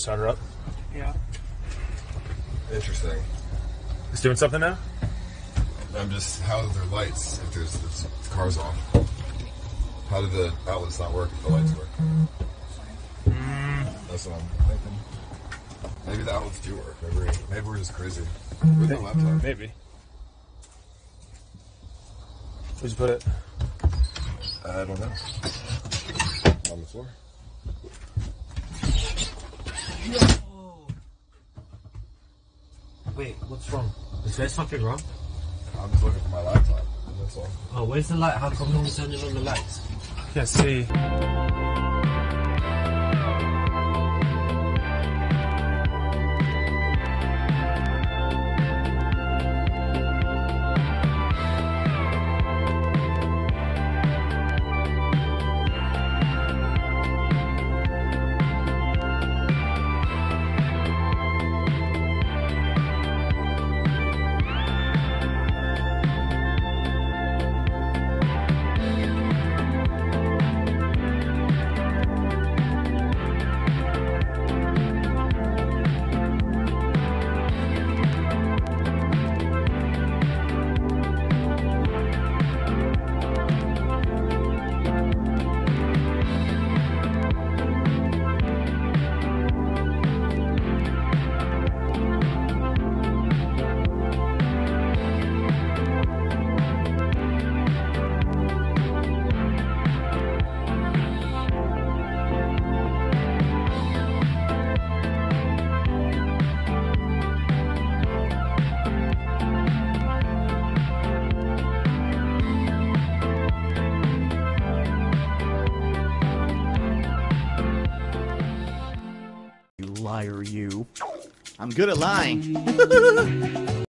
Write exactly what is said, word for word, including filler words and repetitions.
start her up. Yeah. Interesting. It's doing something now? I'm just, how are their lights if there's if the car's off? How do the outlets not work if the lights work? Mm. That's what I'm thinking. Maybe the outlets do work. Maybe, maybe we're just crazy. With the laptop. Maybe. Where'd you put it? I don't know. On the floor. Yo. Wait, what's wrong? Is there something wrong? I'm just looking for my laptop. That's all. Oh, where's the light? How come no one's turning on the lights? Can't see. Liar, you. I'm good at lying.